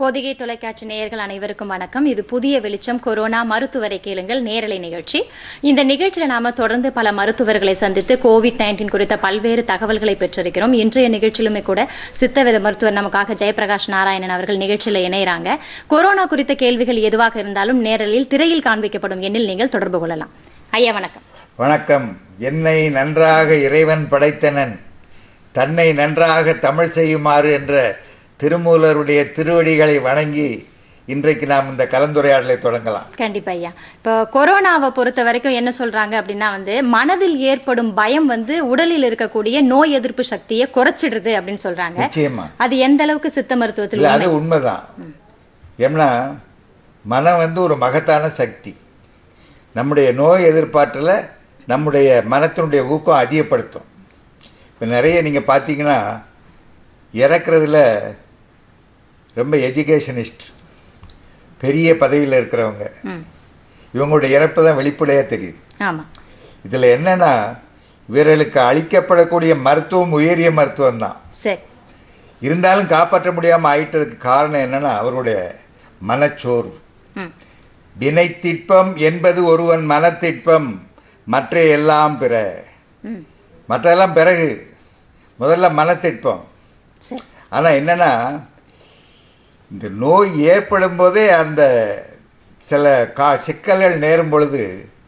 பொதிகை தொலைக்காட்சி நேயர்கள் அனைவருக்கும் வணக்கம். இது புதிய வெளிச்சம் கொரோனா மருத்துவரை கேளுங்கள் நேரலை நிகழ்ச்சி. இந்த நிகழ்ச்சியில் நாம தொடர்ந்து பல மருத்துவர்களை சந்தித்து கோவிட்-19 குறித்த பல்வேறு தகவல்களை பெற்றிருக்கிறோம். இன்றைய நிகழ்ச்சியிலுமே கூட சித்தவேத மருத்துவர் நமக்காக ஜெயபிரகாஷ் நாராயணன் அவர்கள் நிகழ்ச்சியில் இணைகிறாங்க. கொரோனா குறித்த கேள்விகள் எதுவாக இருந்தாலும் நேரலில் திரையில் காண்பிக்கப்படும் எண்ணில் நீங்கள் தொடர்பு கொள்ளலாம். ஐயா வணக்கம். வணக்கம். என்னை நன்றாக இறைவன் படைத்தனன், தன்னை நன்றாக தமிழ் செய்யுமாறு என்ற திருமூலருடைய திருவடிகளை வணங்கி இன்றைக்கு நாம் இந்த கலந்துரையாடலை தொடங்கலாம். கண்டிப்பா ஐயா. இப்போ கொரோனாவை பொறுத்த வரைக்கும் என்ன சொல்றாங்க அப்படின்னா மனதில் ஏற்படும் பயம் உடலில் இருக்கக்கூடிய நோய் எதிர்ப்பு சக்தியை குறைச்சிடுது அப்படின்னு சொல்றாங்க. நிச்சயமா அது எந்த அளவுக்கு சித்த மருத்துவத்தில் அது உண்மைதான். ஏன்னா மனம் ஒரு மகத்தான சக்தி. நம்முடைய நோய் எதிர்ப்பாற்றலை நம்முடைய மனத்தினுடைய ஊக்கம் அதிகப்படுத்தும். இப்போ நிறைய நீங்கள் பார்த்தீங்கன்னா இறக்குறதுல ரொம்ப எஜுகேஷனிஸ்ட், பெரிய பதவியில் இருக்கிறவங்க, இவங்களுடைய இறப்பு தான் வெளிப்படையாக தெரியுது. இதில் என்னன்னா இவர்களுக்கு அளிக்கப்படக்கூடிய மருத்துவம் உயரிய மருத்துவம் தான். இருந்தாலும் காப்பாற்ற முடியாமல் ஆயிட்டதுக்கு காரணம் என்னன்னா அவருடைய மனச்சோர்வு. வினைத்திட்பம் என்பது ஒருவன் மனத்திட்பம், மற்ற எல்லாம் பிற. மற்றெல்லாம் பிறகு, முதல்ல மனத்திட்பம். ஆனால் என்னன்னா இந்த நோய் ஏற்படும் போதே அந்த சில சிக்கல்கள் நேரும் பொழுது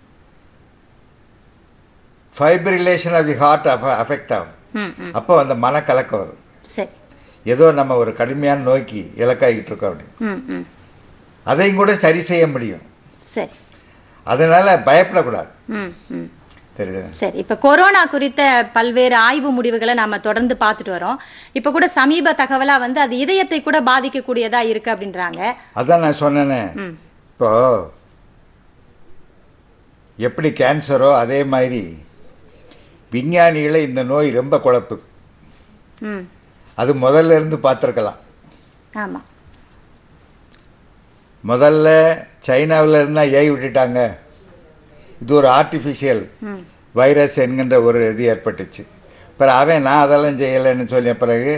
fibrillation of the heart affect ஆகும். அப்போ அந்த மனக்கலக்கம் வரும். ஏதோ நம்ம ஒரு கடுமையான நோய்க்கு இலக்காகிட்டு இருக்கோம் அப்படின்னு அதையும் கூட சரி செய்ய முடியும். அதனால பயப்படக்கூடாது. சரி, இப்ப கொரோனா குறித்த பல்வேறு ஆய்வு முடிவுகளை நாம தொடர்ந்து பார்த்துட்டு வரோம். இப்ப கூட சமீப தகவலா அது இதயத்தை கூட பாதிக்கக்கூடியதா இருக்கு அப்படின்றாங்க. அதான் நான் சொன்னேனே, இப்போ எப்படி கேன்சரோ அதே மாதிரி விஞ்ஞானிகளை இந்த நோய் ரொம்ப குழப்புது. அது முதல்ல இருந்து பார்த்துருக்கலாம். ஆமா, முதல்ல சைனாவில் இருந்தா ஏய் விட்டுட்டாங்க. இது ஒரு ஆர்டிஃபிஷியல் வைரஸ் என்கின்ற ஒரு இது ஏற்பட்டுச்சு. பிறகு அவன் நான் அதெல்லாம் செய்யலைன்னு சொல்லிய பிறகு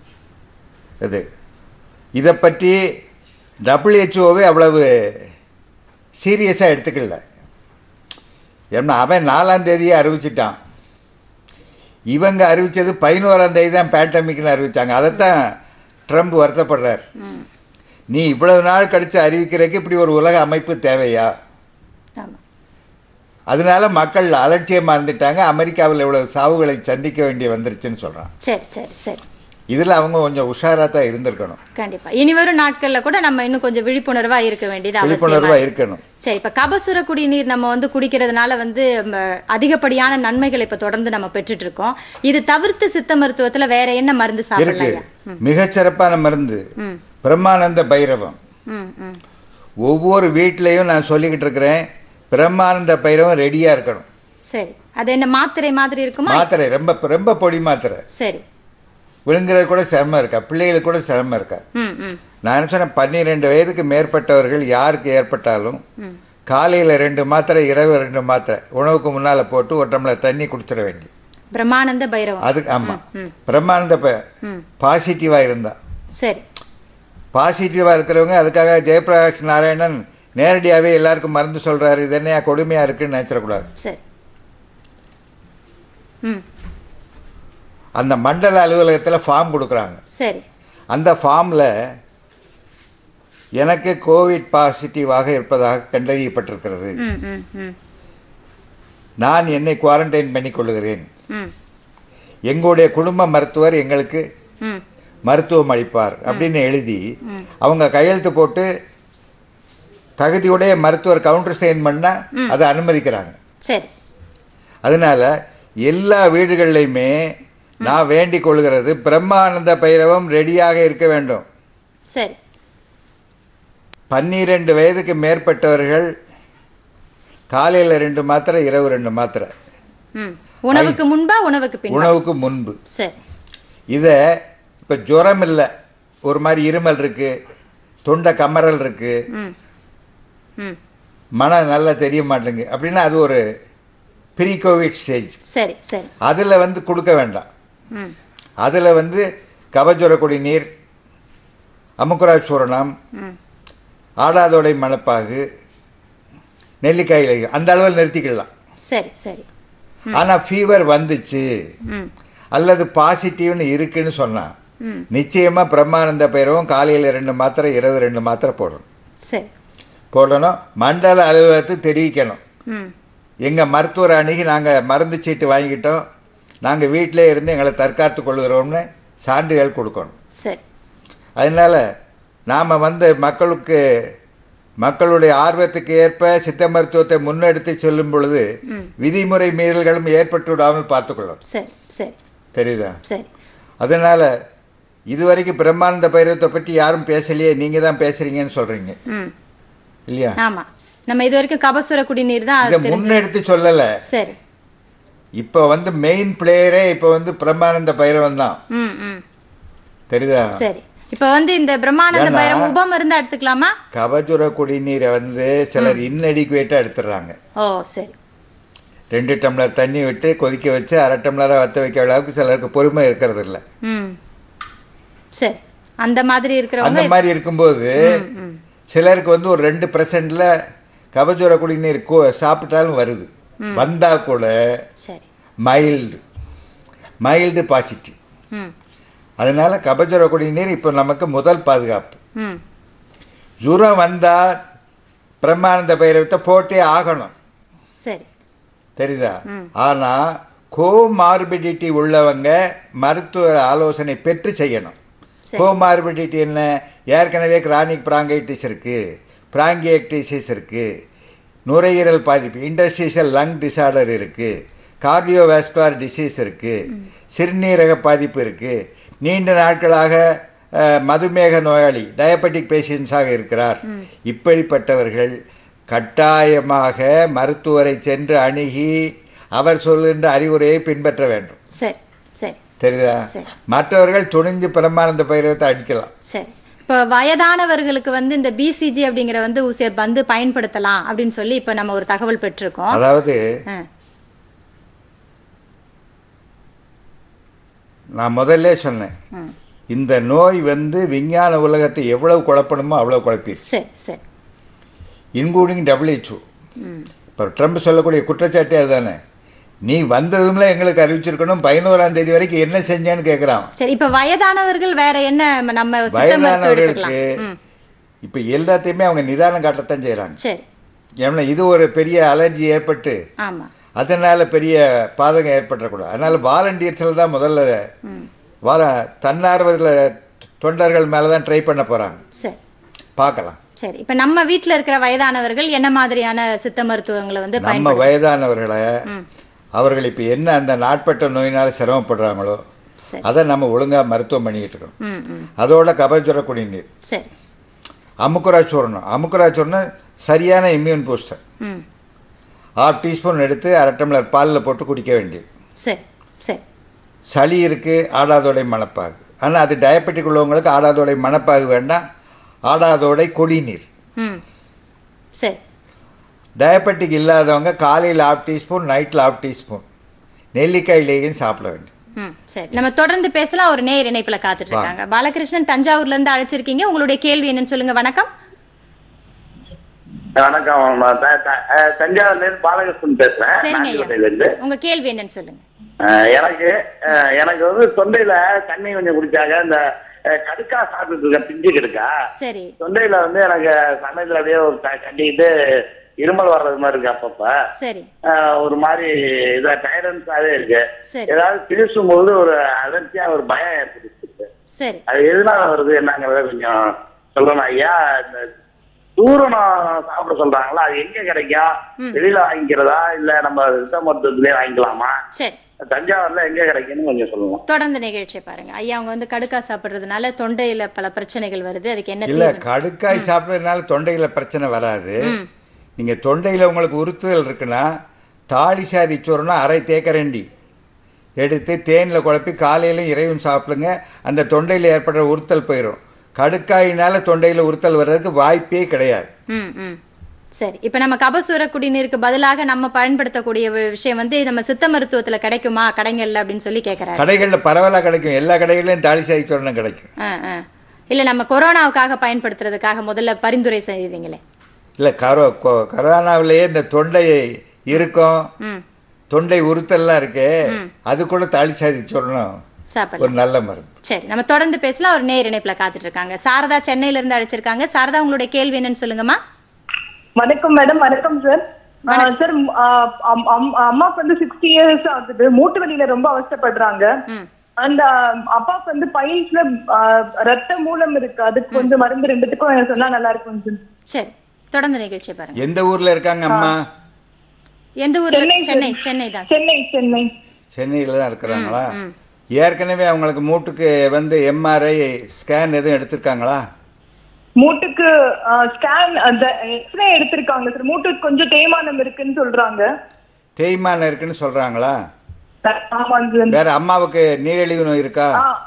இதை பற்றி WHO அவ்வளவு சீரியஸாக எடுத்துக்கல. ஏன்னா அவன் 4ஆம் தேதியே அறிவிச்சிட்டான். இவங்க அறிவித்தது 11ஆம் தேதி தான் பேண்டமிக்னு அறிவித்தாங்க. அதைத்தான் ட்ரம்ப் வருத்தப்படுறார். நீ இவ்வளவு நாள் கழித்து அறிவிக்கிறதுக்கு இப்படி ஒரு உலக அமைப்பு தேவையா? அதனால மக்கள் அலட்சியமாக இருந்துட்டாங்க. அமெரிக்காவில் இவ்வளவு சாவுகளை சந்திக்க வேண்டிய வந்துருச்சுன்னு சொல்கிறான். சரி சரி சரி. இதில் அவங்க கொஞ்சம் உஷாராக தான் இருந்திருக்கணும். கண்டிப்பாக இனி வரும் நாட்களில் கூட நம்ம இன்னும் கொஞ்சம் விழிப்புணர்வாக இருக்க வேண்டியது விழிப்புணர்வாக இருக்கணும். சரி, இப்போ கபசுர குடிநீர் நம்ம குடிக்கிறதுனால அதிகப்படியான நன்மைகளை இப்போ தொடர்ந்து நம்ம பெற்றுட்டு இருக்கோம். இது தவிர்த்து சித்த மருத்துவத்தில் வேற என்ன மருந்து சாப்பிடலாம்? மிகச்சிறப்பான மருந்து பிரம்மானந்த பைரவம். ஒவ்வொரு வீட்லேயும் நான் சொல்லிக்கிட்டு இருக்கிறேன், பிரம்மானந்த பைரவம் ரெடியாக இருக்கணும். சரி, அது என்ன மாத்திரை மாதிரி இருக்குமா? மாத்திரை ரொம்ப ரொம்ப பொடி மாத்திரை. சரி, விழுங்குறது கூட சிரமம் இருக்கா, பிள்ளைகளுக்கு கூட சிரமம் இருக்கா. நான் என்ன சொன்னேன், 12 வயதுக்கு மேற்பட்டவர்கள் யாருக்கு ஏற்பட்டாலும் காலையில் 2 மாத்திரை, இரவு 2 மாத்திரை உணவுக்கு முன்னால் போட்டு ஒரு டம்ளர் தண்ணி குடிச்சிட வேண்டி. பிரம்மானந்த பைரவம். அது ஆமாம், பிரம்மானந்த பாசிட்டிவாக இருந்தா. சரி, பாசிட்டிவாக இருக்கிறவங்க அதுக்காக ஜெயபிரகாஷ் நாராயணன் நேரடியாகவே எல்லாருக்கும் மருந்து சொல்கிறாரு, இது என்னையா கொடுமையாக இருக்குன்னு நினச்சிடக்கூடாது. சரி, அந்த மண்டல அலுவலகத்தில் ஃபார்ம் கொடுக்குறாங்க. சரி, அந்த ஃபார்மில் எனக்கு கோவிட் பாசிட்டிவாக இருப்பதாக கண்டறியப்பட்டிருக்கிறது, நான் என்னை குவாரண்டைன் பண்ணி கொள்ளுகிறேன், எங்களுடைய குடும்ப மருத்துவர் எங்களுக்கு மருத்துவம் அளிப்பார் அப்படின்னு எழுதி அவங்க கையெழுத்து போட்டு தகுதியுடைய மருத்துவர் கவுண்டர் சைன் பண்ணால் அதை அனுமதிக்கிறாங்க. சரி, அதனால எல்லா வீடுகள்லையுமே நான் வேண்டிக் கொள்கிறது பிரம்மானந்த பைரவம் ரெடியாக இருக்க வேண்டும். சரி, 12 வயதுக்கு மேற்பட்டவர்கள் காலையில் 2 மாத்திரை, இரவு 2 மாத்திரை. உணவுக்கு முன்பா உணவுக்கு பின்பா? உணவுக்கு முன்பு. சரி, இதை இப்போ ஜுரம் இல்லை, ஒரு மாதிரி இருமல் இருக்கு, தொண்டை கமரல் இருக்கு, மனம் நல்லா தெரிய மாட்டேங்க அப்படின்னா அது ஒரு ப்ரீ கோவிட் ஸ்டேஜ். சரி சரி. அதில் கொடுக்க வேண்டாம். அதில் கபசுர குடிநீர் அமுக்குரா சூரணம், ஆடாதோடை மணப்பாகு, நெல்லிக்காய் லேகியம் அந்த அளவில் நிறுத்திக்கலாம். சரி சரி. ஆனால் ஃபீவர் வந்துச்சு அல்லது பாசிட்டிவ்னு இருக்குன்னு சொன்னால் நிச்சயமாக பிரம்மானந்த பைரவம் காலையில் 2 மாத்திரை இரவு 2 மாத்திரை போடணும். சரி போடணும். மண்டல அலுவலகத்துக்கு தெரிவிக்கணும். எங்கள் மருத்துவர் அணுகி நாங்கள் மருந்து சீட்டு வாங்கிக்கிட்டோம், நாங்கள் வீட்டிலே இருந்து எங்களை தற்காத்து கொள்கிறோம்னு சான்றிதழ் கொடுக்கணும். சரி. அதனால் நாம் மக்களுடைய ஆர்வத்துக்கு ஏற்ப சித்த மருத்துவத்தை முன்னெடுத்து செல்லும் பொழுது விதிமுறை மீறல்களும் ஏற்பட்டு விடாமல் பார்த்துக்கொள்ளணும். சரி சரி. தெரியுதா? சரி. அதனால் இதுவரைக்கும் பிரம்மானந்த பைரவத்தை பற்றி யாரும் பேசலையே, நீங்கள் தான் பேசுகிறீங்கன்னு சொல்கிறீங்க இல்லையா? ஆமாம், நம்ம இது வரைக்கும் கபசுர குடிநீர் தான் இதை முன்னெடுத்து சொல்லலை. சரி. இப்போ மெயின் பிளேயரே இப்போ பிரம்மானந்த பைரவன் தான். தெரியுதா? சரி. இப்போ இந்த பிரம்மானந்த பைரவம் உபமருந்து எடுத்துக்கலாமா? கபசுர குடிநீரை சிலர் இன்அடிக்குவேட்டாக எடுத்துடுறாங்க. ஓ சரி. 2 டம்ளர் தண்ணி விட்டு கொதிக்க வச்சு 1/2 டம்ளராக வற்ற வைக்க அளவுக்கு சிலருக்கு பொறுமை இருக்கிறது இல்லை. சரி. அந்த மாதிரி இருக்கிறவங்க அந்த மாதிரி இருக்கும்போது சிலருக்கு ஒரு 2% கபசுர குடிநீர் சாப்பிட்டாலும் வருது. வந்தால் கூட மைல்டு பாசிட்டிவ். அதனால கபசுர குடிநீர் இப்போ நமக்கு முதல் பாதுகாப்பு. ஜுரம் வந்தால் பிரம்மானந்த பைரவத்தை போட்டே ஆகணும். சரி. தெரியுதா? ஆனால் கோமார்பிடிட்டி உள்ளவங்க மருத்துவ ஆலோசனை பெற்று செய்யணும். கோமார்பிடிட்டி என்ன? ஏற்கனவே கிரானிக் பிராங்கைட்டிஸ் இருக்குது, பிராங்கியக்டிசிஸ் இருக்குது, நுரையீரல் பாதிப்பு இன்டர்ஸ்டிஷியல் லங் டிசார்டர் இருக்குது, கார்டியோவாஸ்குலர் டிசீஸ் இருக்குது, சிறுநீரக பாதிப்பு இருக்குது, நீண்ட நாட்களாக மதுமேக நோயாளி டயபெட்டிக் பேஷண்ட்ஸாக இருக்கிறார். இப்படிப்பட்டவர்கள் கட்டாயமாக மருத்துவரை சென்று அணுகி அவர் சொல்கின்ற அறிவுரையை பின்பற்ற வேண்டும். சரி சரி. தெரியுதா? மற்றவர்கள் துணிஞ்சு பிரம்மானந்த பைரவத்தை அடிக்கலாம். சரி. இப்போ வயதானவர்களுக்கு இந்த பிசிஜி அப்படிங்கிற ஊசியை பயன்படுத்தலாம் அப்படின்னு சொல்லி இப்போ நம்ம ஒரு தகவல் பெற்றிருக்கோம். அதாவது நான் முதல்ல சொன்னேன், இந்த நோய் விஞ்ஞான உலகத்தை எவ்வளவு குழப்பணுமோ அவ்வளவு குழப்பிடுச்சு. சரி சரி. Including WHO. இப்போ ட்ரம்ப் சொல்லக்கூடிய குற்றச்சாட்டு அதுதானே, நீ வந்ததும்ல எங்களுக்கு அறிவிச்சிருக்கணும், 11ஆம் தேதி வரைக்கும் என்ன செஞ்சேன்னு கேட்குறான். சரி. இப்போ வயதானவர்கள் வேற என்ன? நம்ம வயதானவர்களுக்கு இப்போ எல்லாத்தையுமே அவங்க நிதானம் காட்டத்தான் செய்கிறாங்க. சரி. ஏன்னா இது ஒரு பெரிய அலர்ஜி ஏற்பட்டு அதனால் பெரிய பாதகம் ஏற்பட்டுறக்கூடாது. அதனால் வாலண்டியர்ஸில் தான் முதல்ல தன்னார்வத்தில் தொண்டர்கள் மேலே தான் ட்ரை பண்ண போகிறாங்க. சரி. பார்க்கலாம். சரி. இப்போ நம்ம வீட்டில் இருக்கிற வயதானவர்கள் என்ன மாதிரியான சித்த மருத்துவங்களை நம்ம வயதானவர்களை அவர்கள் இப்போ என்ன அந்த நாட்பட்ட நோயினால் சிரமப்படுறாங்களோ அதை நம்ம ஒழுங்காக மருத்துவம் பண்ணிக்கிட்டு இருக்கோம். அதோட கபசுர குடிநீர், சரி, அமுக்குரா சூரணம் சரியான இம்யூன் பூஸ்டர் 1/2 டீஸ்பூன் எடுத்து 1/2 டம்ளர் பாலில் போட்டு குடிக்க வேண்டியது. சரி சரி. சளி இருக்குது, ஆடாதோடை மணப்பாகு. ஆனால் அது டயபெட்டிக் உள்ளவங்களுக்கு ஆடாதோடை மணப்பாகு வேண்டாம், ஆடாதோடை கொடிநீர். சரி. டயபெட்டிக் இல்லாதவங்க காலையில் 1/2 டீஸ்பூன், நைட்டில் 1/2 டீஸ்பூன் நெல்லிக்காய் லேகியம் சாப்பிட வேண்டும். சரி, நம்ம தொடர்ந்து பேசலாம். ஒரு நேர் இணைப்புல காத்துட்டு இருக்காங்க. பாலகிருஷ்ணன் தஞ்சாவூர்ல இருந்து அழைச்சிருக்கீங்க. உங்களுடைய கேள்வி என்னன்னு சொல்லுங்க. வணக்கம். வணக்கம், தஞ்சாவூர்ல இருந்து பாலகிருஷ்ணன் பேசுறேன். சரிங்க, உங்க கேள்வி என்னன்னு சொல்லுங்க. எனக்கு தொண்டையில தண்ணி கொஞ்சம் குடிச்சாங்க, இந்த கடுக்கா சாப்பிட்டு இருக்க, பிஞ்சு கடுக்கா. சரி. தொண்டையில எனக்கு சமயத்துல அப்படியே ஒரு கட்டிக்கிட்டு இருமல் வர்றது மாதிரி இருக்கு அப்பப்ப. சரி. ஒரு மாதிரி இதா டயர்டன்ஸாவே இருக்கு. ஏதாவது பேசும்போது ஒரு அதிர்ச்சியா ஒரு பயம் ஏற்படுத்து. சரி. அது எதனால வருது என்னங்கிறத கொஞ்சம் சொல்லணும் ஐயா. இந்த சூரணம் சாப்பிட சொல்றாங்களா, அது எங்க கிடைக்கும்? வெளியில வாங்கிக்கிறதா இல்ல நம்ம சித்த மருத்துவத்திலே வாங்கிக்கலாமா? சரி. தஞ்சாவூர்ல எங்க கிடைக்கும்னு கொஞ்சம் சொல்லுங்க. தொடர்ந்து நிகழ்ச்சியை பாருங்க ஐயா. அவங்க கடுக்கா சாப்பிடுறதுனால தொண்டையில பல பிரச்சனைகள் வருது. அதுக்கு என்ன? இல்ல, கடுக்காய் சாப்பிடுறதுனால தொண்டையில பிரச்சனை வராது. நீங்க தொண்டையில உங்களுக்கு உறுத்துதல் இருக்குன்னா தாலி சாதி சோறுனா 1/2 தேக்கரண்டி எடுத்து தேனில் குழப்பி காலையிலும் இறைவும் சாப்பிடுங்க. அந்த தொண்டையில் ஏற்படுற உறுத்தல் போயிடும். கடுக்காயினால தொண்டையில் உறுத்தல் வர்றதுக்கு வாய்ப்பே கிடையாது. சரி. இப்போ நம்ம கபசுர குடிநீருக்கு பதிலாக நம்ம பயன்படுத்தக்கூடிய விஷயம் நம்ம சித்த மருத்துவத்தில் கிடைக்குமா கடைகள்ல அப்படின்னு சொல்லி கேட்குறாங்க. கடைகளில் பரவலாக கிடைக்கும். எல்லா கடைகளிலும் தாலி சாதி சோறுனா கிடைக்கும். இல்ல நம்ம கொரோனாவுக்காக பயன்படுத்துறதுக்காக முதல்ல பரிந்துரை செய்வீங்களே? இல்லை கரோனாவிலேயே இந்த தொண்டை இருக்கும், தொண்டை உறுத்தல்லாம் இருக்கு, அது கூட தாளிச்சாதி சொல்லணும் ஒரு நல்ல மருந்து. சரி, நம்ம தொடர்ந்து பேசலாம். ஒரு நேர் இணைப்புல காத்துட்டு இருக்காங்க. சாரதா சென்னையில இருந்து அழைச்சிருக்காங்க. சாரதா, உங்களுடைய கேள்வி என்னன்னு சொல்லுங்கம்மா. வணக்கம் மேடம். வணக்கம் சார். சார், அம்மாவுக்கு வந்து 60 years ஆகுது. மூட்டு வலியில ரொம்ப அவஸ்தைப்படுறாங்க. அந்த அப்பாவுக்கு வந்து பைல்ஸ்ல ரத்த மூலம் இருக்கு. அதுக்கு கொஞ்சம் மருந்து ரெண்டுத்துக்கும் சொன்னா நல்லா இருக்கும் சார். சரி, தொடர்ந்து நிகழ்ச்சி பாருங்க. எந்த ஊர்ல இருக்காங்க அம்மா? எந்த ஊர்? சென்னை. சென்னை தான். சென்னை. சென்னையில தான் இருக்கிறாங்களா? ஏற்கனவே அவங்களுக்கு மூட்டுக்கு வந்து எம்ஆர்ஐ ஸ்கேன் எதுவும் எடுத்திருக்காங்களா? மூட்டுக்கு ஸ்கேன் எக்ஸ்ரே எடுத்திருக்காங்க சார். மூட்டுக்கு கொஞ்சம் தேய்மானம் இருக்குன்னு சொல்றாங்க. தேய்மானம் இருக்குன்னு சொல்றாங்களா? ஆமாங்க சார். வேற அம்மாவுக்கு நீரிழிவு நோய் இருக்கா?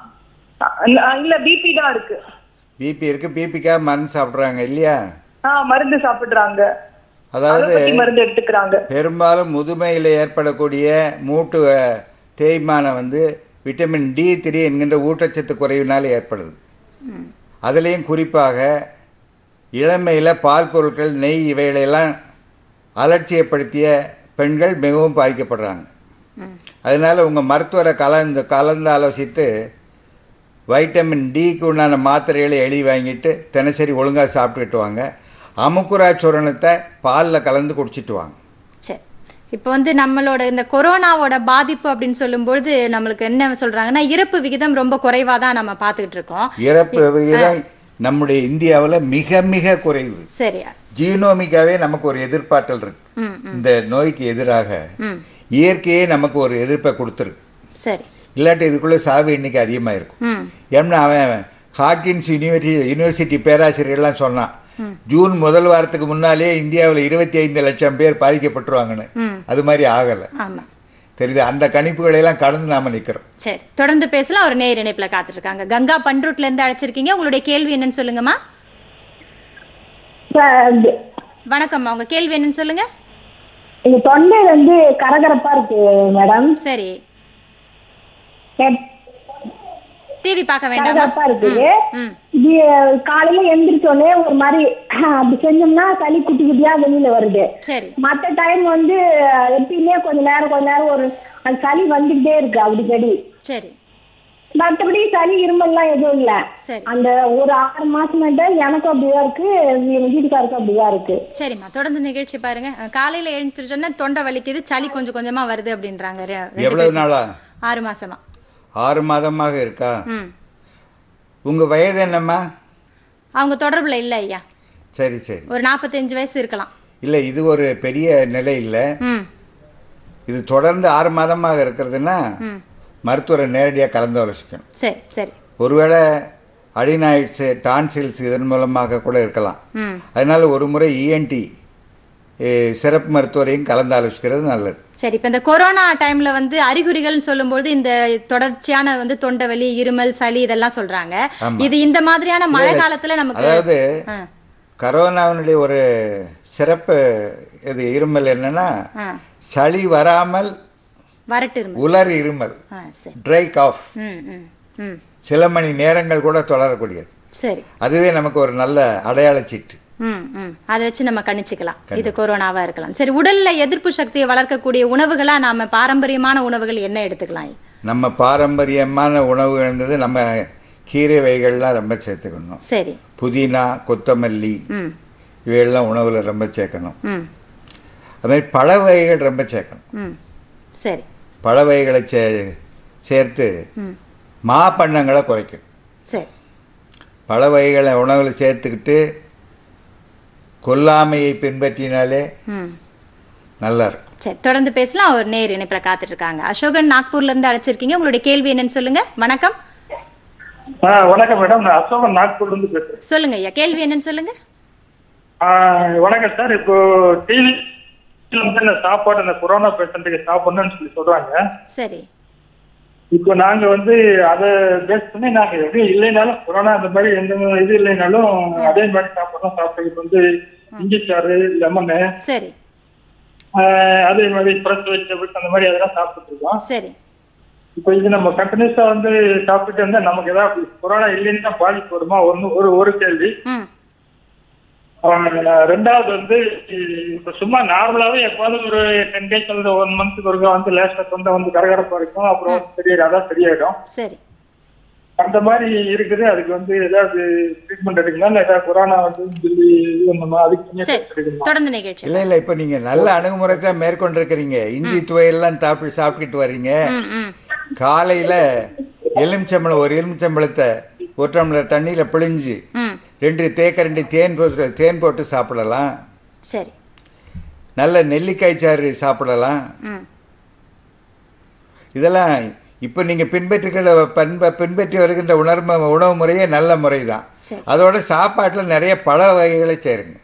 இல்ல, பிபி தான் இருக்கு. பிபி இருக்கு. பிபிக்கா மருந்து சாப்பிடுறாங்க இல்லையா? மருந்து சாப்பிடுறாங்க. அதாவது மருந்து எடுத்துக்கிறாங்க. பெரும்பாலும் முதுமையில் ஏற்படக்கூடிய மூட்டு தேய்மானம் வந்து விட்டமின் D3 என்கின்ற ஊட்டச்சத்து குறைவினால் ஏற்படுது. அதுலேயும் குறிப்பாக இளமையில் பால் பொருட்கள், நெய் இவைகளெல்லாம் அலட்சியப்படுத்திய பெண்கள் மிகவும் பாதிக்கப்படுறாங்க. அதனால் உங்கள் மருத்துவரை கலந்து ஆலோசித்து வைட்டமின் டிக்கு உண்டான மாத்திரைகளை எழுதி வாங்கிட்டு தினசரி ஒழுங்காக சாப்பிட்டுக்கிட்டு வாங்க. அமுக்குரா சூரணத்தை பாலில் கலந்து குடிச்சிட்டு வாங்க. சரி, இப்போ வந்து நம்மளோட இந்த கொரோனாவோட பாதிப்பு அப்படின்னு சொல்லும்பொழுது நம்மளுக்கு என்ன சொல்றாங்கன்னா, இறப்பு விகிதம் ரொம்ப குறைவாக தான் நம்ம பார்த்துக்கிட்டு இருக்கோம். இறப்பு விகிதம் நம்முடைய இந்தியாவில் மிக மிக குறைவு. சரியா? ஜீனோமிக்காவே நமக்கு ஒரு எதிர்ப்பாற்றல் இருக்கு. இந்த நோய்க்கு எதிராக இயற்கையே நமக்கு ஒரு எதிர்ப்பை கொடுத்துருக்கு. சரி, இல்லாட்டி இதுக்குள்ள சாவு எண்ணிக்கை அதிகமாக இருக்கும். ஏன்னா அவன் ஹாட்கின்ஸ் யூனிவர்சிட்டி பேராசிரியர்லாம் சொன்னான், ஜூன் முதல் வாரத்துக்கு முன்னாலே இந்தியாவில் 25 லட்சம் பேர் பாதிக்கப்பட்டுருவாங்கன்னு. அது மாதிரி ஆகலை. தெரியுது? அந்த கணிப்புகளை எல்லாம் கடந்து நாம நிக்கிறோம். சரி, தொடர்ந்து பேசலாம். ஒரு நேர் இணைப்புல காத்துட்டு இருக்காங்க. கங்கா பண்ருட்ல இருந்து அழைச்சிருக்கீங்க. உங்களுடைய கேள்வி என்னன்னு சொல்லுங்கம்மா. வணக்கம்மா, உங்க கேள்வி என்னன்னு சொல்லுங்க. இந்த தொண்டை வந்து கரகரப்பா இருக்கு மேடம். சரி, டிவி பார்க்க வேண்டாம். கரகரப்பா இருக்குது. இது காலையில எந்திரிச்சோடனே ஒரு மாதிரி அப்படி செஞ்சோம்னா சளி குட்டி குட்டியா வெளியில வருது. சரி, மற்ற டைம் வந்து எப்பயுமே கொஞ்ச நேரம் ஒரு அந்த சளி வந்துகிட்டே இருக்கு அடிக்கடி. சரி, மற்றபடி சளி இருமல்லாம் எதுவும் இல்ல. சரி, அந்த ஒரு 6 மாசமாட்ட எனக்கும் அப்படிதான் இருக்கு, வீட்டுக்காருக்கும் அப்படிதான் இருக்கு. சரிம்மா, தொடர்ந்து நிகழ்ச்சி பாருங்க. காலையில எழுந்திரிச்சோன்னா தொண்டை வலிக்குது, சளி கொஞ்சம் கொஞ்சமா வருது அப்படின்றாங்க. எவ்வளவு நாளா? 6 மாசமா. 6 மாதமாக இருக்கா? உங்க வயது என்னம்மா? அவங்க தொடர்புல இல்ல ஐயா. சரி சரி, ஒரு 45 வயசு இருக்கலாம். இல்லை, இது ஒரு பெரிய நிலை இல்லை. இது தொடர்ந்து 6 மாதமாக இருக்கிறதுனா மருத்துவரை நேரடியாக கலந்து ஆலோசிக்கணும். சரி சரி. ஒருவேளை அடினாய்ட்ஸு, டான்சில்ஸ் இதன் மூலமாக கூட இருக்கலாம். அதனால ஒரு முறை ENT சிறப்பு மருத்துவரையும் கலந்து ஆலோசிக்கிறது நல்லது. சரி, இப்போ இந்த கொரோனா டைம்ல வந்து அறிகுறிகள்னு சொல்லும்போது இந்த தொடர்ச்சியான வந்து தொண்டை வலி, இருமல், சளி இதெல்லாம் சொல்றாங்க. இது இந்த மாதிரியான மழை காலத்துல நமக்கு, அதாவது கரோனாவினுடைய ஒரு சிறப்பு இது இருமல் என்னன்னா, சளி வராமல் வரட்டு இருமல், உலர் இருமல், ட்ரை காஃப், சில மணி நேரங்கள் கூட தொடரக்கூடியது. சரி, அதுவே நமக்கு ஒரு நல்ல அடையாள சீட்டு. அதை வச்சு நம்ம கணிச்சுக்கலாம் இது கொரோனாவா இருக்கலாம். சரி, உடல்ல எதிர்ப்பு சக்தியை வளர்க்கக்கூடிய உணவுகளா நாம பாரம்பரியமான உணவுகள் என்ன எடுத்துக்கலாம்? நம்ம பாரம்பரியமான உணவுகள் நம்ம கீரை வகைகள்லாம் ரொம்ப சேர்த்துக்கணும். சரி, புதினா, கொத்தமல்லி இவையெல்லாம் உணவுல ரொம்ப சேர்க்கணும். அது மாதிரி பழ வகைகள் ரொம்ப சேர்க்கணும். சரி, பழ வகைகளை சேர்த்து மாப்பண்டங்களை குறைக்கணும். சரி, பழ வகைகளை உணவில் சேர்த்துக்கிட்டு கொல்லாமையை பின்பற்றினாலே நல்லா இருக்கும். சரி, தொடர்ந்து பேசலாம். ஒரு நேர் இணைப்புல காத்துட்டு இருக்காங்க. அசோகன் நாக்பூர்ல இருந்து அழைச்சிருக்கீங்க. உங்களுடைய கேள்வி என்னன்னு சொல்லுங்க. வணக்கம். வணக்கம் மேடம், நான் அசோகன் நாக்பூர்ல இருந்து பேசுறேன். சொல்லுங்க ஐயா, கேள்வி என்னன்னு சொல்லுங்க. வணக்கம் சார். இப்போ டிவி வந்து சாப்பாடு அந்த கொரோனா பேஷண்ட்டுக்கு சாப்பிடணும்னு சொல்லி சொல்றாங்க. சரி, இப்போ நாங்க வந்து அதை பேஸ் பண்ணி நாங்க எதுவும் இல்லைனாலும் கொரோனா அந்த மாதிரி எந்த இது இல்லைனாலும் அதே மாதிரி சாப்பிடணும் சாப்பிட்டு வந்து இஞ்சி சாறு, லெமனு, சரி, அதே மாதிரி ஃப்ரெஷ் வெஜிடபிள்ஸ் அந்த மாதிரி அதெல்லாம் சாப்பிட்டு இருக்கோம். சரி, இப்போ இது நம்ம கண்டினியூஸா வந்து சாப்பிட்டு இருந்தா நமக்கு ஏதாவது கொரோனா இல்லைன்னு தான் பாதிப்பு வருமா? ஒரு கேள்வி. ரெண்டாவது வந்து இப்ப சும்மா நார்மலாவே எப்பாவது ஒரு 10 days அல்லது 1 month ஒருக்கா வந்து லேஸ்ல தொண்டை வந்து கரகரப்பா இருக்கும், அப்புறம் சரியாயிடும். சரி, அந்த மாதிரி இருக்குது. அதுக்கு வந்து ஏதாவது ட்ரீட்மெண்ட் எடுக்கணும், இல்ல ஏதாவது கொரோனா வந்து சொல்லி அதுக்கு தொடர்ந்து நிகழ்ச்சி. இல்ல இப்ப நீங்க நல்ல அணுகுமுறை தான் மேற்கொண்டிருக்கிறீங்க. இஞ்சி துவையெல்லாம் சாப்பிட்டுட்டு வர்றீங்க. காலையில எலுமிச்சம்பழம், ஒரு எலுமிச்சம்பழத்தை 1 டம்ளர் தண்ணியில பிழிஞ்சு 2 தேக்கரண்டி தேன் போட்டு சாப்பிடலாம். சரி, நல்ல நெல்லிக்காய் சாறு சாப்பிடலாம். இதெல்லாம் இப்போ நீங்கள் பின்பற்றி வருகின்ற உணவு முறையே நல்ல முறை தான். அதோட சாப்பாட்டில் நிறைய பழ வகைகளை சேருங்க.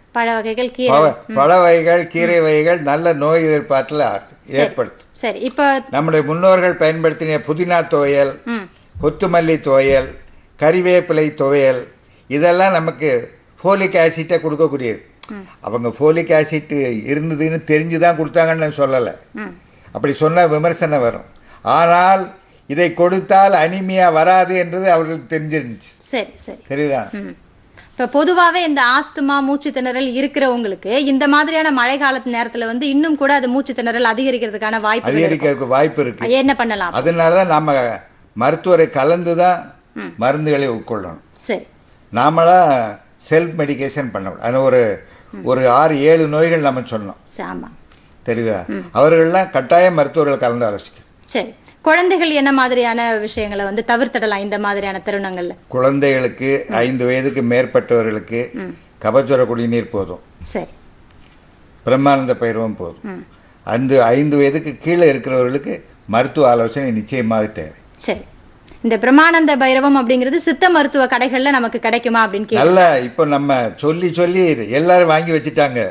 பழ வகைகள், கீரை வகைகள் நல்ல நோய் எதிர்ப்பாற்றல் ஏற்படுத்தும். சரி, இப்போ நம்முடைய முன்னோர்கள் பயன்படுத்தின புதினா துவையல், கொத்துமல்லி துவையல், கறிவேப்பிலை துவையல், இதெல்லாம் நமக்கு ஃபோலிக் ஆசிட்டை கொடுக்கக்கூடியது. அவங்க ஃபோலிக் ஆசிட் இருந்ததுன்னு தெரிஞ்சு தான் கொடுத்தாங்கன்னு நான் சொல்லலை. அப்படி சொன்னால் விமர்சனம் வரும். ஆனால் இதை கொடுத்தால் அனிமியா வராது என்றது அவர்களுக்கு தெரிஞ்சிருந்துச்சு. சரி சரி, சரிதான். இப்போ பொதுவாகவே இந்த ஆஸ்துமா, மூச்சு திணறல் இருக்கிறவங்களுக்கு இந்த மாதிரியான மழை காலத்து நேரத்தில் வந்து இன்னும் கூட அது மூச்சு திணறல் அதிகரிக்கிறதுக்கான வாய்ப்பு இருக்கு. என்ன பண்ணலாம்? அதனால தான் நம்ம மருத்துவரை கலந்து தான் மருந்துகளை உட்கொள்ளணும். சரி, நாமளா செல்ஃப் மெடிக்கேஷன் பண்ணணும். அது ஒரு 6-7 நோய்கள் நம்ம சொன்னோம். ஆமாம், தெரியுதா? அவர்கள்லாம் கட்டாயம் மருத்துவர்கள் கலந்து ஆலோசிக்கும். சரி, குழந்தைகள் என்ன மாதிரியான விஷயங்களை வந்து தவிர்த்திடலாம் இந்த மாதிரியான தருணங்கள்ல? குழந்தைகளுக்கு 5 வயதுக்கு மேற்பட்டவர்களுக்கு கபசுர குடிநீர் போதும். சரி, பிரம்மானந்த பைரவம் போதும். அந்த 5 வயதுக்கு கீழே இருக்கிறவர்களுக்கு மருத்துவ ஆலோசனை நிச்சயமாக தேவை. சரி, இந்த பிரம்மானந்த பைரவம் அப்படிங்கிறது சித்த மருத்துவ கடைகள்ல நமக்கு கிடைக்குமா அப்படின்னு நல்ல இப்போ நம்ம சொல்லி எல்லாரும் வாங்கி வச்சுட்டாங்க.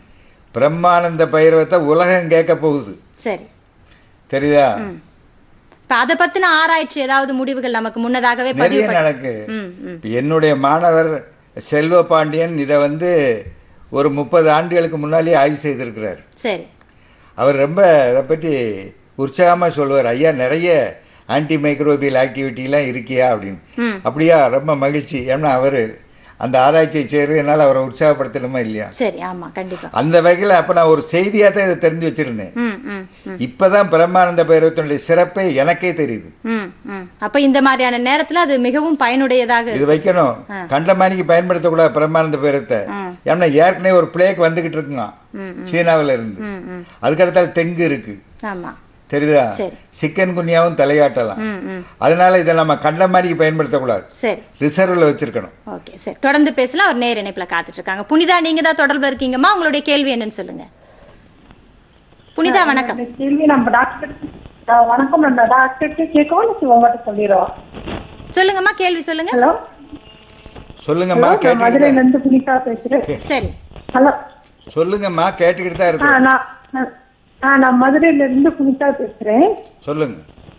பிரம்மானந்த பைரவத்தை உலகம் கேட்க போகுது. சரி, தெரியுதா? இப்ப அதை பத்தின ஆராய்ச்சி ஏதாவது முடிவுகள் நமக்கு முன்னதாகவே நிறைய நடக்கு. என்னுடைய மாணவர் செல்வ பாண்டியன் இதை வந்து ஒரு 30 ஆண்டுகளுக்கு முன்னாலே ஆய்வு செய்திருக்கிறார். சரி, அவர் ரொம்ப இதை பற்றி உற்சாகமாக சொல்லுவார். ஐயா, நிறைய ஆன்டி மைக்ரோபியல் ஆக்டிவிட்டிலாம் இருக்கியா அப்படின்னு. அப்படியா? ரொம்ப மகிழ்ச்சி. ஏன்னா அவர் அந்த ஆராய்ச்சியை செய்கிறதுனால அவரை உற்சாகப்படுத்தணுமா இல்லையா? சரி, ஆமாம், கண்டிப்பாக. அந்த வகையில் அப்போ நான் ஒரு செய்தியாக தான் இதை தெரிஞ்சு வச்சிருந்தேன். இப்போதான் பிரம்மானந்த பைரவத்தினுடைய சிறப்பே எனக்கே தெரியுது. அப்போ இந்த மாதிரியான நேரத்தில் அது மிகவும் பயனுடையதாக இது வைக்கணும். கண்டமானிக்கு பயன்படுத்தக்கூடாது பிரம்மானந்த பைரவத்தை. ஏன்னா ஏற்கனவே ஒரு பிளேக் வந்துகிட்டு இருக்குங்க சீனாவில் இருந்து. அதுக்கடுத்தால் டெங்கு இருக்கு. ஆமாம், தெரியுதா? சிக்கன் குனியாவும் தலையாட்டலாம். அதனால இதை நம்ம கண்டமானிக்கு பயன்படுத்தக்கூடாது. சரி, ரிசர்வ்ல வச்சிருக்கணும். ஓகே, சரி, தொடர்ந்து பேசலாம். ஒரு நேர் இணைப்புல காத்துட்டு இருக்காங்க. புனிதா, நீங்க தான் தொடர்பு இருக்கீங்கம்மா. உங்களுடைய கேள்வி என்னன்னு சொல்லுங்க. புனிதா, வணக்கம். கேள்வி நம்ம டாக்டர் வணக்கம். நம்ம டாக்டருக்கு கேட்கவும் உங்கள்கிட்ட சொல்லிடுவோம். சொல்லுங்கம்மா, கேள்வி சொல்லுங்க. ஹலோ, சொல்லுங்கம்மா. மதுரையில இருந்து புனிதா பேசுறேன். சரி, ஹலோ, சொல்லுங்கம்மா. கேட்டுக்கிட்டு தான் இருக்கேன். நான் மதுரையில இருந்து புனிதா பேசுறேன். சொல்லுங்க.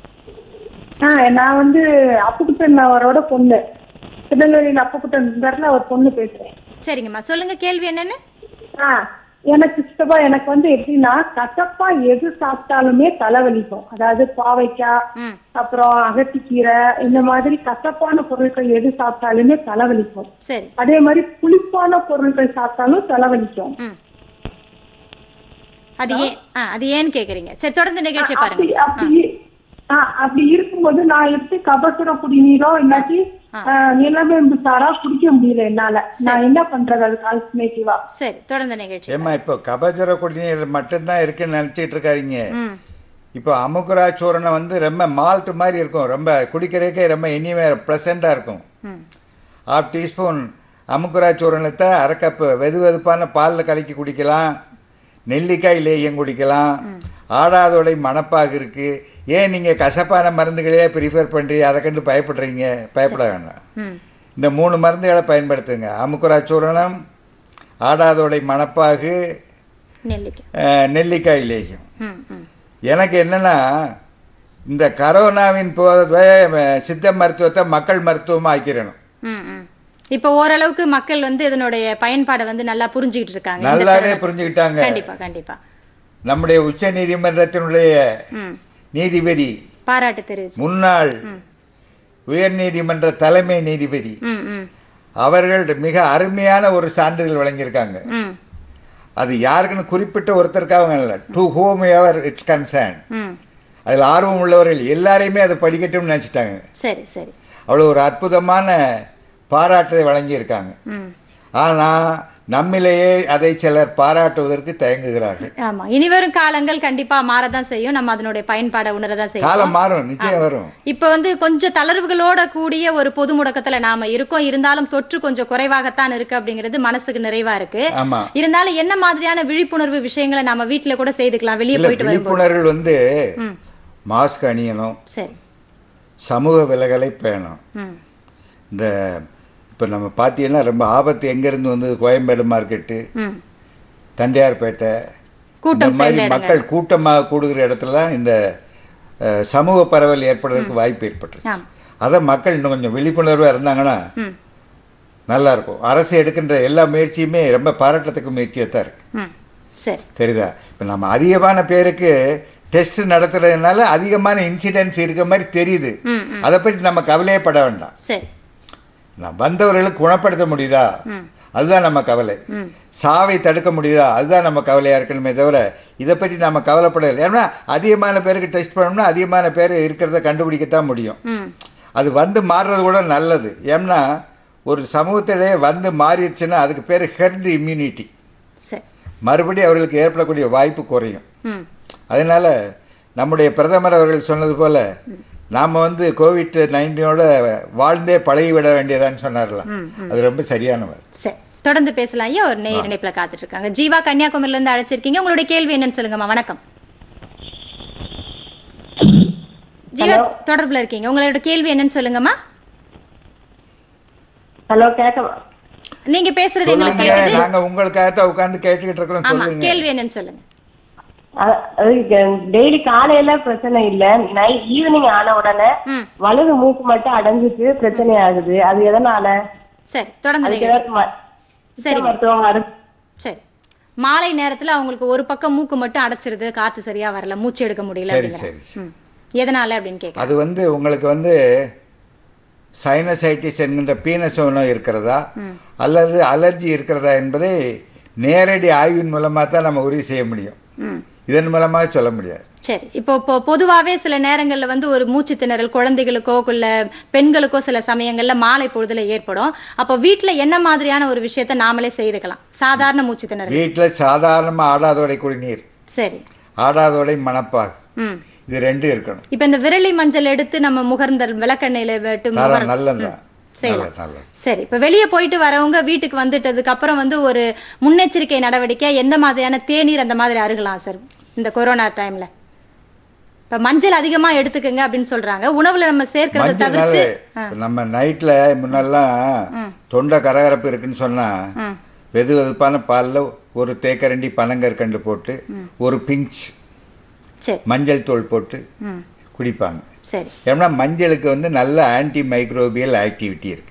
நான் வந்து அப்புக்குட்டன் அவரோட பொண்ணு, திருநெல்வேலியில் அப்புக்குட்டன் இருந்தாருல ஒரு பொண்ணு பேசுறேன். சரிங்கம்மா, சொல்லுங்க, கேள்வி என்னன்னு. எனக்கு சித்தப்பா, எனக்கு வந்து எப்படின்னா கசப்பா எது சாப்பிட்டாலுமே தலைவலிக்கும். அதாவது பாவைக்காய், அப்புறம் அகத்திக்கீரை, இந்த மாதிரி கசப்பான பொருட்கள் எது சாப்பிட்டாலுமே தலைவலிக்கும். சரி, அதே மாதிரி புளிப்பான பொருட்கள் சாப்பிட்டாலும் தலைவலிக்கும். அது ஏன்னு கேக்குறீங்க? சரி, தொடர்ந்து நிகழ்ச்சி பாருங்க. அப்படி இருக்கும்போது நான் எப்படி கபசுர குடிநீரோ இல்லாட்டி நிலவேம்பு சாரா குடிக்க முடியல என்னால. நான் என்ன பண்றது அதுக்கு ஆல்டர்னேட்டிவா? சரி, தொடர்ந்து நிகழ்ச்சி. ஏமா இப்போ கபசுர குடிநீர் மட்டும்தான் இருக்குன்னு நினைச்சிட்டு இருக்காதீங்க. இப்போ அமுக்குரா சூரணம் வந்து ரொம்ப மால்ட் மாதிரி இருக்கும். ரொம்ப குடிக்கிறதுக்கே ரொம்ப இனிமே ப்ளசண்டாக இருக்கும். 1/2 டீஸ்பூன் அமுக்குரா சூரணத்தை 1/2 கப்பு வெதுவெதுப்பான பாலில் கலக்கி குடிக்கலாம். நெல்லிக்காய் லேகியம் குடிக்கலாம். ஆடாதோடை மணப்பாக இருக்குது. ஏன் நீங்கள் கசப்பான மருந்துகளையே ப்ரிஃபர் பண்ணுறீங்க? அதை கண்டு பயப்படுறீங்க? பயப்பட வேண்டாம். இந்த 3 மருந்துகளை பயன்படுத்துங்க. அமுக்குரா சூரணம், ஆடாதோடை மணப்பாகு, நெல்லிக்காய் லேகியம். எனக்கு என்னென்னா, இந்த கரோனாவின் போதே சித்த மருத்துவத்தை மக்கள் மருத்துவமாக ஆக்கிடணும். இப்போ ஓரளவுக்கு மக்கள் வந்து இதனுடைய பயன்பாடை வந்து நல்லா புரிஞ்சுக்கிட்டு இருக்காங்க. நல்லாவே புரிஞ்சுக்கிட்டாங்க. கண்டிப்பா கண்டிப்பா. நம்முடைய உச்ச நீதிமன்றத்தினுடைய நீதிபதி பாராட்டு தெரிவிச்சு. முன்னாள் உயர்நீதிமன்ற தலைமை நீதிபதி ம் ம் அவர்கள் மிக அருமையான ஒரு சான்றிதழ் வழங்கியிருக்காங்க. ம் அது யாருக்குன்னு குறிப்பிட்ட ஒருத்தருக்காக இல்லை, to whomever it's concern. ம் அதில் ஆர்வம் உள்ளவர்கள் எல்லாரையுமே அதை படிக்கட்டும்னு நினச்சிட்டாங்க. சரி சரி. அவ்வளோ ஒரு அற்புதமான பாராட்டை வழங்கியிருக்காங்க. ம் ஆனால் நம்மிலேயே அதை சிலர் பாராட்டுவதற்கு தயங்குகிறார்கள். ஆமா, இனிவரும் காலங்கள் கண்டிப்பா மாறதான் செய்யும். நம்ம அதனுடைய பயன்பாடை உணரதான் செய்யும். காலம் மாறும், நிச்சயம் வரும். இப்ப வந்து கொஞ்சம் தளர்வுகளோட கூடிய ஒரு பொது முடக்கத்துல நாம இருக்கோம். இருந்தாலும் தொற்று கொஞ்சம் குறைவாகத்தான் இருக்கு அப்படிங்கிறது மனசுக்கு நிறைவா இருக்கு. ஆமா. இருந்தாலும் என்ன மாதிரியான விழிப்புணர்வு விஷயங்களை நாம வீட்டுல கூட செய்துக்கலாம்? வெளியே போயிட்டு வரும்போது விழிப்புணர்வு வந்து மாஸ்க் அணியணும், சரி, சமூக விலகலை பேணணும். ம் இந்த இப்போ நம்ம பார்த்தீங்கன்னா ரொம்ப ஆபத்து எங்கேருந்து வந்து கோயம்பேடு மார்க்கெட்டு, ம் தண்டையார்பேட்டை, இந்த கூட்டம் மாதிரி சேர்ந்த மக்கள் கூட்டமாக கூடுகிற இடத்துல தான் இந்த சமூக பரவல் ஏற்படுறதுக்கு வாய்ப்பு ஏற்பட்டுருச்சு. ஆம். அதை மக்கள் இன்னும் கொஞ்சம் விழிப்புணர்வாக இருந்தாங்கன்னா ம் நல்லா இருக்கும். அரசு எடுக்கின்ற எல்லா முயற்சியுமே ரொம்ப பாராட்டத்துக்கு முயற்சியாக தான் இருக்கு. ம் சரி. தெரியுதா? இப்போ நம்ம அதிகமான பேருக்கு டெஸ்ட் நடத்துறதுனால அதிகமான இன்சிடென்ட்ஸ் இருக்க மாதிரி தெரியுது. அதை பற்றி நம்ம கவலையே பட வேண்டாம். சரி. நான் வந்தவர்களுக்கு குணப்படுத்த முடியுதா, அதுதான் நம்ம கவலை. சாவை தடுக்க முடியுதா, அதுதான் நம்ம கவலையாக இருக்கணுமே தவிர இதை பற்றி நம்ம கவலைப்படலை. ஏன்னா அதிகமான பேருக்கு டெஸ்ட் பண்ணோம்னா அதிகமான பேர் இருக்கிறத கண்டுபிடிக்கத்தான் முடியும். அது வந்து மாறுறது கூட நல்லது. ஏன்னா ஒரு சமூகத்திலே வந்து மாறிடுச்சுன்னா அதுக்கு பேர் ஹெர்ட் இம்யூனிட்டி. சரி. மறுபடியும் அவர்களுக்கு ஏற்படக்கூடிய வாய்ப்பு குறையும். ம் அதனால் நம்முடைய பிரதமர் அவர்கள் சொன்னது போல் நாம் வந்து COVID-19 வாழ்ந்தே பழகிவிட வேண்டியதான்னு சொன்னார்லாம். அது ரொம்ப சரியானவர். சரி, தொடர்ந்து பேசலாம். ஐயா, ஒரு நேயர் இணைப்புல காத்துட்டு இருக்காங்க. ஜீவா கன்னியாகுமரியில இருந்து அழைச்சிருக்கீங்க. உங்களுடைய கேள்வி என்னன்னு சொல்லுங்கம்மா. வணக்கம் ஜீவா, தொடர்புல இருக்கீங்க. உங்களோட கேள்வி என்னன்னு சொல்லுங்கம்மா. ஹலோ, கேட்க நீங்க பேசுறது எங்களுக்கு கேக்குது. நாங்க உங்களுக்காக உட்கார்ந்து கேட்டுக்கிட்டு இருக்கிறோம். ஆமா, சொல்லுங்க. கேள்வி என்னன்னு சொல்லுங்க. டெய்லி காலையில பிரச்சனை இல்ல, ஈவினிங் ஆன உடனே வலது மூக்கு மட்டும் அடைஞ்சிட்டு பிரச்சனை ஆகுது. அது எதனால? சரி, தொடர்ந்து சரி மருத்துவம். சரி, மாலை நேரத்துல அவங்களுக்கு ஒரு பக்கம் மூக்கு மட்டும் அடைச்சிருது, காத்து சரியா வரல, மூச்சு எடுக்க முடியல. சரி சரி. எதனால அப்படின்னு கேட்க. அது வந்து உங்களுக்கு வந்து சைனசைட்டிஸ் என்கின்ற பீனஸ் நோய் இருக்கிறதா அல்லது அலர்ஜி இருக்கிறதா என்பதை நேரடி ஆய்வின் மூலமாக தான் நம்ம உறுதி செய்ய முடியும். இதன் மூலமாக சொல்ல முடியாது. சரி, இப்போ பொதுவாகவே சில நேரங்களில் வந்து ஒரு மூச்சு திணறல் குழந்தைகளுக்கோ இல்லை பெண்களுக்கோ சில சமயங்களில் மாலை பொழுதுல ஏற்படும். அப்போ வீட்டில் என்ன மாதிரியான ஒரு விஷயத்த நாமளே செய்துக்கலாம்? சாதாரண மூச்சு திணறல் வீட்டில் சாதாரணமாக ஆடாதோடை குடிநீர், சரி, ஆடாதோடை மணப்பாகு, இது ரெண்டும் இருக்கணும். இப்போ இந்த விரலி மஞ்சள் எடுத்து நம்ம முகர்ந்தல் விளக்கெண்ணெயில விட்டு நல்லதான். சரி, இப்ப வெளியே போயிட்டு வரவங்க வீட்டுக்கு வந்துட்டதுக்கு அப்புறம் வந்து ஒரு முன்னெச்சரிக்கை நடவடிக்கை எந்த மாதிரியான தேநீர் அந்த மாதிரி அருகலாம் சார் இந்த கொரோனா டைம்ல? இப்ப மஞ்சள் அதிகமா எடுத்துக்கங்க அப்படின்னு சொல்றாங்க. உணவுல நம்ம சேர்க்கறத தவிர்த்து நம்ம நைட்ல முன்னெல்லாம் தொண்டை கரகரப்பு இருக்குன்னு சொன்னா வெது வெதுப்பான பால்ல ஒரு தேக்கரண்டி பனங்கற்கண்டு போட்டு ஒரு பிஞ்ச் மஞ்சள் தூள் போட்டு குடிப்பாங்க. சரி. ஏன்னா மஞ்சளுக்கு வந்து நல்ல ஆன்டி மைக்ரோபியல் ஆக்டிவிட்டி இருக்கு.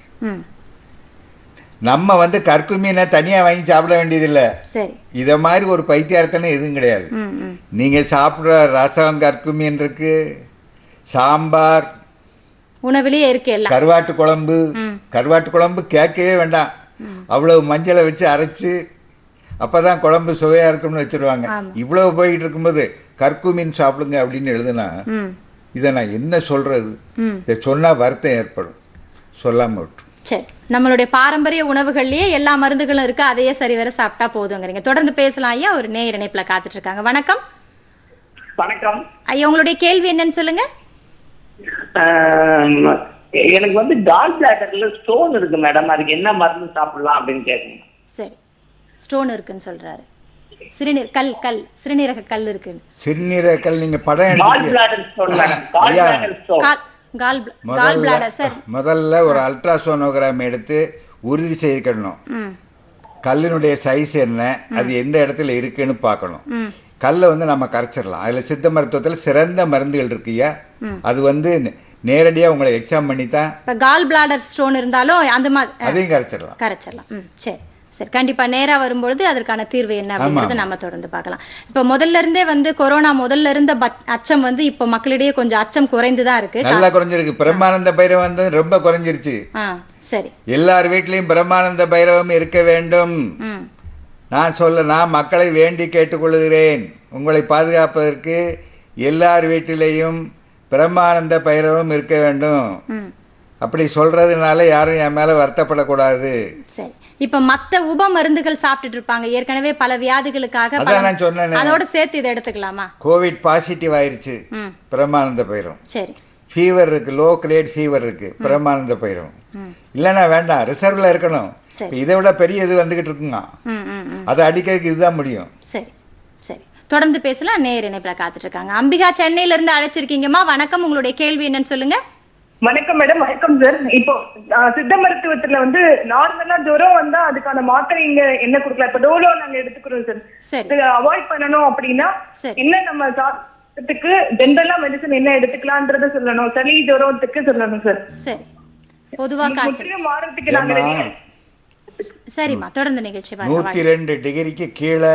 நம்ம வந்து கற்குமீனை தனியா வாங்கி சாப்பிட வேண்டியதில்லை. சரி, இத மாதிரி ஒரு பைத்தியார்த்தனை எதுவும் கிடையாது. நீங்க சாப்பிட்ற ரசம் கற்குமீன் இருக்கு, சாம்பார் உணவிலேயே இருக்கு எல்லாம். கருவாட்டு குழம்பு கேட்கவே வேண்டாம். அவ்வளவு மஞ்சளை வச்சு அரைச்சு அப்பதான் குழம்பு சுவையா இருக்கும்னு வச்சிருவாங்க. இவ்வளவு போயிட்டு இருக்கும்போது கற்குமீன் சாப்பிடுங்க அப்படின்னு எழுதுனா இதை நான் என்ன சொல்றது? இதை சொன்னா வருத்தம் ஏற்படும், சொல்லாம விட்டு. சரி, நம்மளுடைய பாரம்பரிய உணவுகள்லயே எல்லா மருந்துகளும் இருக்கு, அதையே சரிவர சாப்பிட்டா போதுங்கிறீங்க. தொடர்ந்து பேசலாம் ஐயா. ஒரு நேயர் இணைப்புல காத்துட்டு இருக்காங்க. வணக்கம். வணக்கம் ஐயா, உங்களுடைய கேள்வி என்னன்னு சொல்லுங்க. எனக்கு வந்து கால் பிளாடர்ல ஸ்டோன் இருக்கு மேடம், அதுக்கு என்ன மருந்து சாப்பிடலாம் அப்படின்னு கேட்குங்க. சரி, ஸ்டோன் இருக்குன்னு சொல்றாரு. சிறுநீரக கல் இருக்கு. சிறுநீரக கல் நீங்க படம் முதல்ல ஒரு அல்ட்ராசோனோகிராம் எடுத்து உறுதி செய்யணும். கல்லினுடைய சைஸ் என்ன, அது எந்த இடத்துல இருக்குன்னு பார்க்கணும். கல்லை வந்து நம்ம கரைச்சிடலாம். அதில் சித்த மருத்துவத்தில் சிறந்த மருந்துகள் இருக்குயா, அது வந்து நேரடியாக உங்களை எக்ஸாம் பண்ணி தான். இப்போ கால் பிளாடர் ஸ்டோன் இருந்தாலும் அந்த மாதிரி அதையும் கரைச்சிடலாம். சரி, சரி, கண்டிப்பா நேரா வரும்பொழுது அதற்கான தீர்வு என்ன அப்படிங்கறத நம்ம தொடர்ந்து பார்க்கலாம். இப்ப முதல்ல இருந்தே வந்து கொரோனா முதல்ல இருந்த அச்சம் வந்து இப்ப மக்களிடையே கொஞ்சம் அச்சம் குறைந்துதான் இருக்கு. நல்லா குறைஞ்சிருக்கு. பிரம்மானந்த பைரவம் வந்து ரொம்ப குறைஞ்சிருச்சு. சரி, எல்லார் வீட்லயும் பிரம்மானந்த பைரவம் இருக்க வேண்டும். நான் மக்களை வேண்டி கேட்டுக்கொள்கிறேன், உங்களை பாதுகாப்பதற்கு எல்லார் வீட்டிலேயும் பிரம்மானந்த பைரவம் இருக்க வேண்டும். அப்படி சொல்றதுனால யாரும் என் மேல வருத்தப்படக்கூடாது. சரி, இப்ப மத்த உப மருந்துகள் சாப்பிட்டுட்டு இருப்பாங்க ஏற்கனவே பல வியாதிகளுக்காக, நான் சொன்னேன், அதோட சேர்த்து இதை எடுத்துக்கலாமா? கோவிட் பாசிட்டிவ் ஆயிருச்சு, பிரம்மானந்த பைரவம். சரி, ஃபீவர் இருக்கு, லோ கிரேட் ஃபீவர் இருக்கு, பிரம்மானந்த பைரவம். இல்லைன்னா வேண்டாம், ரிசர்வ்ல இருக்கணும். இதை விட பெரிய இது வந்துகிட்டு இருக்குங்க, அதை அடிக்கிறதுக்கு இதுதான் முடியும். சரி சரி, தொடர்ந்து பேசலாம். நேர் இணைப்புல காத்துட்டு இருக்காங்க. அம்பிகா சென்னையில இருந்து அழைச்சிருக்கீங்கம்மா. வணக்கம், உங்களுடைய கேள்வி என்னன்னு சொல்லுங்க. வணக்கம் மேடம். வணக்கம் சார். இப்போ சித்த மருத்துவத்துல வந்து நார்மலா ஜுரம் வந்தா அதுக்கான மாத்திரை இங்க என்ன கொடுக்கலாம்? இப்ப டோலோ நாங்க எடுத்துக்கிறோம் சார். அவாய்ட் பண்ணணும் அப்படின்னா என்ன நம்ம சாப்பிட்டதுக்கு ஜென்ரலா மெடிசன் என்ன எடுத்துக்கலாம்ன்றத சொல்லணும். சளி ஜுரத்துக்கு சொல்லணும் சார். சரி, பொதுவா காய்ச்சல் மாறதுக்கு நாங்க சரிம்மா தொடர்ந்து நிகழ்ச்சி. 102 டிகிரிக்கு கீழே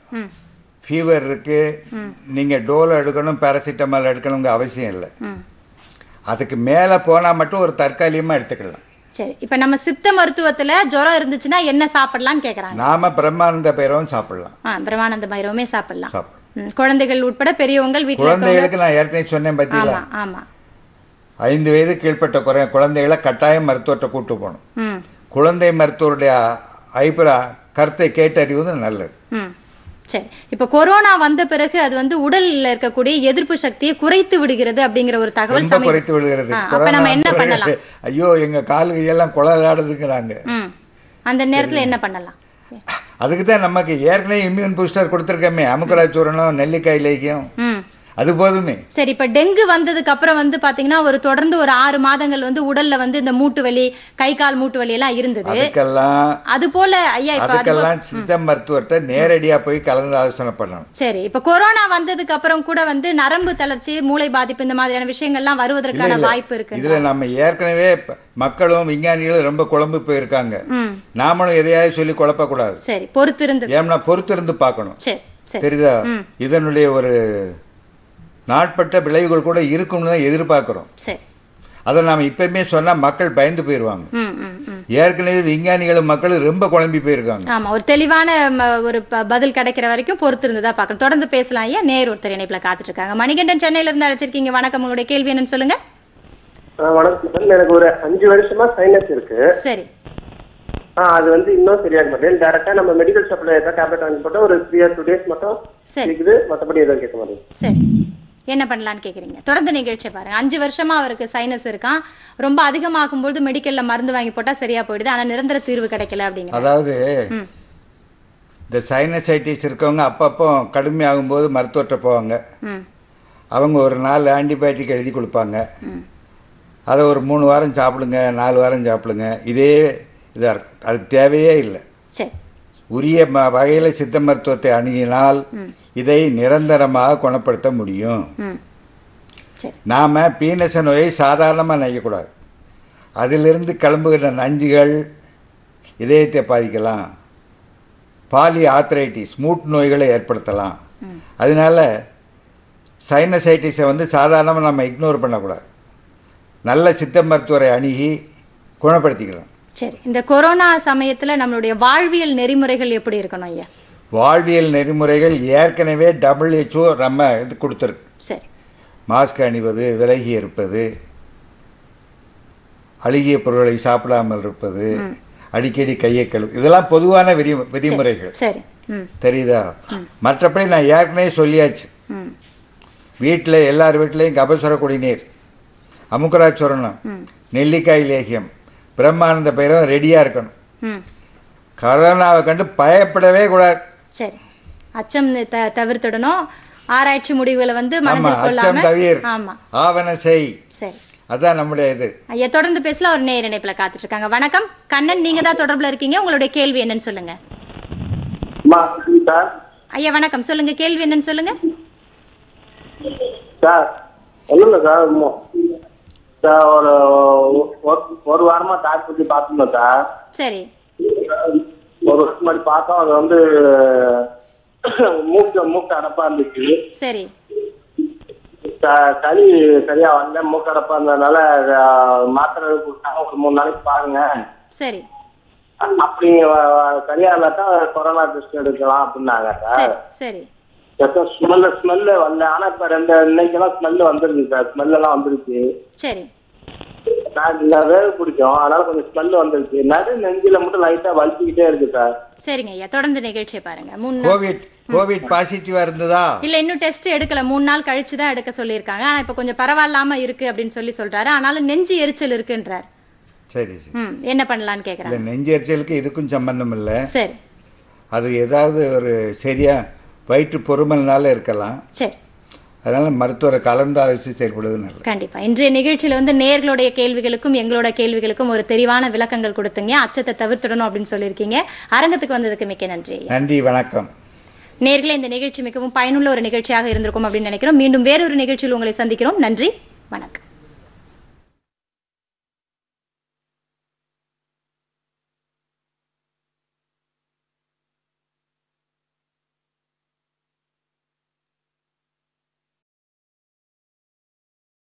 ஃபீவர் இருக்கு, நீங்க டோலோ எடுக்கணும், பேராசிட்டமால் எடுக்கணுங்க அவசியம் இல்லை. அதுக்கு மேல போனா மட்டும் ஒரு தற்காலிகமா எடுத்துக்கலாம். சரி, இப்ப நம்ம சித்த மருத்துவத்துல ஜுரம் இருந்துச்சுன்னா என்ன சாப்பிடலாம் கேக்குறாங்க. நாம பிரம்மானந்த பைரவம் சாப்பிடலாம். பிரம்மானந்த பைரவமே சாப்பிடலாம். குழந்தைகள் உட்பட பெரியவங்க வீட்டுல குழந்தைகளுக்கு நான் ஏற்கனவே சொன்னேன் பார்த்தீங்களா? ஆமா, 5 வயது கீழ்பட்ட குழந்தைகளை கட்டாயம் மருத்துவத்தை கூட்டு போகணும். குழந்தை மருத்துவருடைய கருத்தை கேட்டறிவது நல்லது. சரி, இப்ப கொரோனா வந்த பிறகு அது வந்து உடல்ல இருக்கக்கூடிய எதிர்ப்பு சக்தியை குறைத்து விடுகிறது அப்படிங்கிற ஒரு தகவல் குறைத்து விடுகிறது. அப்ப நம்ம என்ன பண்ணலாம்? ஐயோ, எங்க காலுக்கு எல்லாம் குழலாடுதுங்கிறாங்க. அந்த நேரத்துல என்ன பண்ணலாம்? அதுக்கு தான் நமக்கு ஏற்கனவே இம்யூன் பூஸ்டர் கொடுத்துருக்கோமே, அமுக்கராய் சூரணம், நெல்லிக்காய் லேகியம், அது போதுமே. சரி, இப்ப டெங்கு வந்ததுக்கு அப்புறம் வந்து பாத்தீங்கன்னா ஒரு தொடர்ந்து ஒரு 6 மாதங்கள் வந்து உடல்ல வந்து இந்த மூட்டு வலி, கை கால் மூட்டு வலி எல்லாம் இருந்தது. அது போல ஐயா அதுக்கெல்லாம் சித்த மருத்துவர்கிட்ட நேரடியா போய் கலந்து ஆலோசனை பண்ணணும். சரி, இப்ப கொரோனா வந்ததுக்கு அப்புறம் கூட வந்து நரம்பு தளர்ச்சி, மூளை பாதிப்பு இந்த மாதிரியான விஷயங்கள்லாம் வருவதற்கான வாய்ப்பு இருக்கு. இதுல நம்ம ஏற்கனவே மக்களும் விஞ்ஞானிகளும் ரொம்ப குழம்பு போயிருக்காங்க. நாமளும் எதையாவது சொல்லி குழப்ப கூடாது. சரி, பொறுத்திருந்து ஏன்னா பொறுத்திருந்து பார்க்கணும். சரி, தெரியுதா? இதனுடைய ஒரு நாட்பட்ட விளைவுகள் கூட இருக்கும்னு தான் எதிர்பார்க்கிறோம். அதை நாம இப்பயுமே சொன்னா மக்கள் பயந்து போயிருவாங்க. ஏற்கனவே விஞ்ஞானிகளும் மக்களும் ரொம்ப குழம்பி போயிருக்காங்க. ஆமா, ஒரு தெளிவான ஒரு பதில் கிடைக்கிற வரைக்கும் பொறுத்திருந்ததா பார்க்கணும். தொடர்ந்து பேசலாம் ஐயா. நேர் ஒருத்தர் இணைப்புல காத்துட்டு இருக்காங்க. மணிகண்டன் சென்னையில இருந்து அழைச்சிருக்கீங்க. வணக்கம், உங்களுடைய கேள்வி என்னன்னு சொல்லுங்க. வணக்கம், எனக்கு ஒரு 5 வருஷமா சைனஸ் இருக்கு. சரி, அது வந்து இன்னும் சரியாக மாட்டேன். டைரக்டா நம்ம மெடிக்கல் ஷாப்ல ஏதாவது டேப்லெட் வாங்கி போட்டா ஒரு 3 or 2 days மட்டும் இருக்குது, மற்றபடி எதுவும் கேட்க மாட்டேன். சரி, என்ன பண்ணலான்னு கேட்குறீங்க? தொடர்ந்து நிகழ்ச்சி பாருங்க. 5 வருஷமா அவருக்கு சைனஸ் இருக்கான். ரொம்ப அதிகமாகும் போது மெடிக்கல்ல மருந்து வாங்கி போட்டா சரியா போயிடுது, ஆனா நிரந்தர தீர்வு கிடைக்கல அப்படிங்க. அதாவது இந்த சைனசைட்டிஸ் இருக்கவங்க அப்பப்போ கடுமையாகும் போது மருத்துவர்கிட்ட போவாங்க. அவங்க ஒரு 4 ஆன்டிபயோட்டிக் எழுதி கொடுப்பாங்க. அதை ஒரு 3 வாரம் சாப்பிடுங்க, 4 வாரம் சாப்பிடுங்க. இதே இதாக இருக்கும். அது தேவையே இல்லை. உரிய வகையில் சித்த மருத்துவத்தை அணுகினால் இதை நிரந்தரமாக குணப்படுத்த முடியும். நாம் பீனச நோயை சாதாரணமாக நினைக்கக்கூடாது. அதிலிருந்து கிளம்புகிற நஞ்சுகள் இதயத்தை பாதிக்கலாம், பாலி ஆர்த்ரைட்டிஸ் மூட்டு நோய்களை ஏற்படுத்தலாம். அதனால சைனசைட்டிஸை வந்து சாதாரணமாக நம்ம இக்னோர் பண்ணக்கூடாது. நல்ல சித்த மருத்துவரை அணுகி குணப்படுத்திக்கலாம். சரி, இந்த கொரோனா சமயத்தில் நம்மளுடைய வாழ்வியல் நெறிமுறைகள் எப்படி இருக்கணும் ஐயா? வாழ்வியல் நெறிமுறைகள் ஏற்கனவே WHO நம்ம இது கொடுத்துருக்கு. சரி, மாஸ்க் அணிவது, விலகி இருப்பது, அழுகிய பொருட்களை சாப்பிடாமல் இருப்பது, அடிக்கடி கையை கழுவு, இதெல்லாம் பொதுவான விதிமுறைகள். சரி, தெரியுதா? மற்றபடி நான் ஏற்கனவே சொல்லியாச்சு. வீட்டில் எல்லார் வீட்லேயும் கபசுர குடிநீர், அமுக்கராய் சூரணம், நெல்லிக்காய் லேகியம், பிரம்மானந்த பைரவம் ரெடியாக இருக்கணும். கொரோனாவை கண்டு பயப்படவே கூடாது. சரி, அச்சம் தவிர்த்துடணும். ஆராய்ச்சி முடிவுகளை வந்து அச்சம் தவிர ஆவண செய். சரி, அதான் நம்முடைய இது. ஐயா தொடர்ந்து பேசலாம். ஒரு நேர் இணைப்புல காத்துட்டு இருக்காங்க. வணக்கம் கண்ணன், நீங்க தான் தொடர்புல இருக்கீங்க. உங்களுடைய கேள்வி என்னன்னு சொல்லுங்க. ஐயா வணக்கம், சொல்லுங்க கேள்வி என்னன்னு சொல்லுங்க. சார் ஒன்றும் இல்லை சார், ஒரு வாரமா டாக்டர் பத்தி பாத்துருந்தோம் சார். சரி, ஒரு வருஷம் முன்னாடி பார்த்தோம். அது வந்து மூக்கு அடப்பா இருந்துச்சு. சரி. சளி சரியா வரல, மூக்கு அடப்பா இருந்ததுனால மாத்திரை கொடுத்தாங்க. ஒரு 3 நாளைக்கு பாருங்க. சரி. அப்படி சரியா இல்லாட்டா கொரோனா டெஸ்ட் எடுக்கலாம் அப்படின்னாங்க சார். சரி. ஸ்மெல்லு வரல. ஆனா இப்ப இன்னைக்கெல்லாம் ஸ்மெல்லு வந்துருக்கு சார். ஸ்மெல் எல்லாம் வந்துருச்சு. சரி. நான் வேக பிடிக்கும், அதனால கொஞ்சம் ஸ்மெல் வந்துருச்சு. நெஞ்சில மட்டும் லைட்டா வலிச்சுக்கிட்டே இருக்கு சார். சரிங்க ஐயா, தொடர்ந்து நிகழ்ச்சியை பாருங்க. கோவிட் பாசிட்டிவா இருந்ததா? இல்ல, இன்னும் டெஸ்ட் எடுக்கல. 3 நாள் கழிச்சு தான் எடுக்க சொல்லியிருக்காங்க. ஆனா இப்ப கொஞ்சம் பரவாயில்லாம இருக்கு அப்படின்னு சொல்றாரு. ஆனாலும் நெஞ்சு எரிச்சல் இருக்குன்றார். சரி சரி. என்ன பண்ணலாம்னு கேக்குறாங்க. நெஞ்சு எரிச்சலுக்கு இதுக்கும் சம்பந்தம் இல்லை. சரி. அது ஏதாவது ஒரு சரியா வயிற்று பொறுமல்னால இருக்கலாம். சரி. அதனால மருத்துவரை கலந்து ஆலோசித்து செயல்படுவது நல்லது. கண்டிப்பா. இன்றைய நிகழ்ச்சியில வந்து நேயர்களுடைய கேள்விகளுக்கும் எங்களோட கேள்விகளுக்கும் ஒரு தெளிவான விளக்கங்கள் கொடுத்தீங்க. அச்சத்தை தவிர்த்துடணும் அப்படின்னு சொல்லியிருக்கீங்க. அரங்கத்துக்கு வந்ததுக்கு மிக்க நன்றி. நன்றி, வணக்கம். நேயர்களே, இந்த நிகழ்ச்சி மிகவும் பயனுள்ள ஒரு நிகழ்ச்சியாக இருந்திருக்கும் அப்படின்னு நினைக்கிறோம். மீண்டும் வேறொரு நிகழ்ச்சியில் உங்களை சந்திக்கிறோம். நன்றி, வணக்கம்.